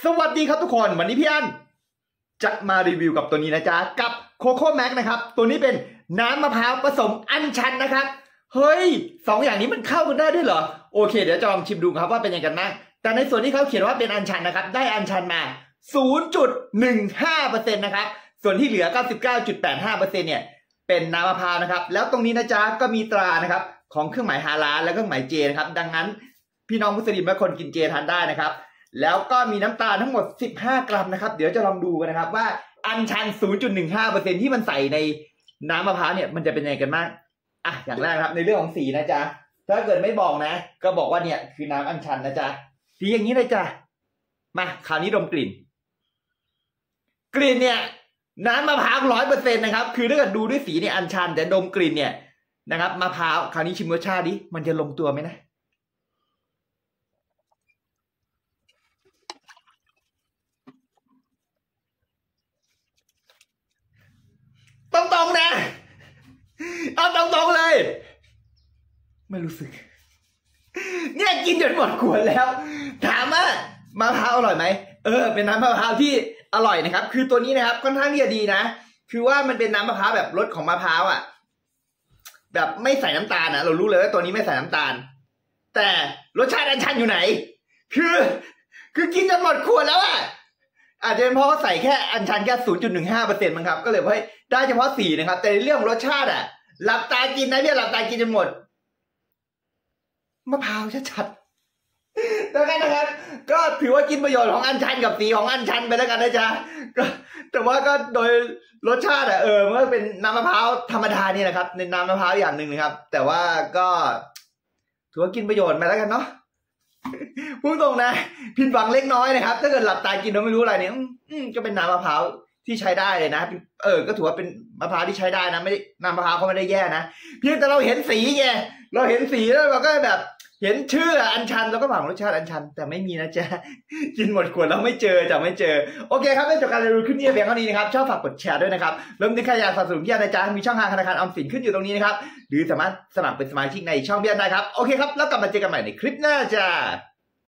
สวัสดีครับทุกคนวันนี้พี่อันจะมารีวิวกับตัวนี้นะจ๊ะกับโคโค่แม็กนะครับตัวนี้เป็นน้ำมะพร้าวผสมอัญชันนะครับเฮ้ย2อย่างนี้มันเข้ากันได้ด้วยเหรอโอเคเดี๋ยวจะลองชิมดูครับว่าเป็นยังไงกันบ้างแต่ในส่วนที่เขาเขียนว่าเป็นอัญชันนะครับได้อัญชันมา 0.15% นะครับส่วนที่เหลือ 99.85% เนี่ยเป็นน้ำมะพร้าวนะครับแล้วตรงนี้นะจ๊ะก็มีตรานะครับของเครื่องหมายฮาลาลและเครื่องหมายเจนะครับดังนั้นพี่น้องมุสลิมและคนกินเจทานได้นะครับแล้วก็มีน้ำตาลทั้งหมด15 กรัมนะครับเดี๋ยวจะลองดูกันนะครับว่าอัญชัน 0.15% ที่มันใส่ในน้ำมะพร้าวเนี่ยมันจะเป็นยังไงกันบ้างอ่ะอย่างแรกครับในเรื่องของสีนะจ๊ะถ้าเกิดไม่บอกนะก็บอกว่าเนี่ยคือน้ำอัญชันนะจ๊ะสีอย่างนี้เลยจ้ะมาคราวนี้ดมกลิ่นเนี่ยน้ำมะพร้าว 100% นะครับคือถ้าเกิดดูด้วยสีเนี่ยอัญชันแต่ดมกลิ่นเนี่ยนะครับมะพร้าวคราวนี้ชิมรสชาติดิมันจะลงตัวไหมนะตรงๆนะเอาตรงๆเลยไม่รู้สึกเนี่ยกินจนหมดขวดแล้วถามว่ามะพร้าวอร่อยไหมเป็นน้ำมะพร้าวที่อร่อยนะครับคือตัวนี้นะครับค่อนข้างที่จะดีนะคือว่ามันเป็นน้ำมะพร้าวแบบรสของมะพร้าวอ่ะแบบไม่ใส่น้ำตาลนะเรารู้เลยว่าตัวนี้ไม่ใส่น้ำตาลแต่รสชาติอัญชันอยู่ไหนคือกินจนหมดขวดแล้วอ่ะอาจจะเป็นเพราะใส่แค่อัญชันแค่ 0.15% มั้งครับก็เลยให้ได้เฉพาะสีนะครับแต่ในเรื่องของรสชาติอ่ะหลับตากินนะเนี่ยหลับตากินจนหมดมะพร้าวชัดๆแล้วกันนะครับก็ถือว่ากินประโยชน์ของอัญชันกับสีของอัญชันไปแล้วกันนะจ๊ะก็แต่ว่าก็โดยรสชาติอ่ะมันก็เป็นน้ำมะพร้าวธรรมดานี่แหละครับในน้ำมะพร้าวอย่างหนึ่งนะครับแต่ว่าก็ถือว่ากินประโยชน์ไปแล้วกันเนาะพูดตรงนะผิดหวังเล็กน้อยนะครับถ้าเกิดหลับตากินแล้วไม่รู้อะไรเนี่ยก็เป็นน้ำมะพร้าวที่ใช้ได้เลยนะก็ถือว่าเป็นมะพร้าวที่ใช้ได้นะไม่ได้น้ำมะพร้าวเขาไม่ได้แย่นะเพียงแต่เราเห็นสีไงเราเห็นสีแล้วเราก็แบบเห็นชื่ออัญชันแล้วก็หวังรสชาติอัญชันแต่ไม่มีนะจ๊ะกินหมดขวดแล้วไม่เจอโอเคครับได้จบการรีวิวคลิปนี้เพียงเท่านี้นะครับชอบฝากกดแชร์ด้วยนะครับรวมถึงใครอยากสนับสนุนพี่อันนะจ๊ะมีช่องทางธนาคารออมสินขึ้นอยู่ตรงนี้นะครับหรือสามารถสมัครเป็นสมาชิกในช่องพี่อันได้ครับโอเคครับแล้วกลับมาเจอกันใหม่ในคลิปหน้าจ้า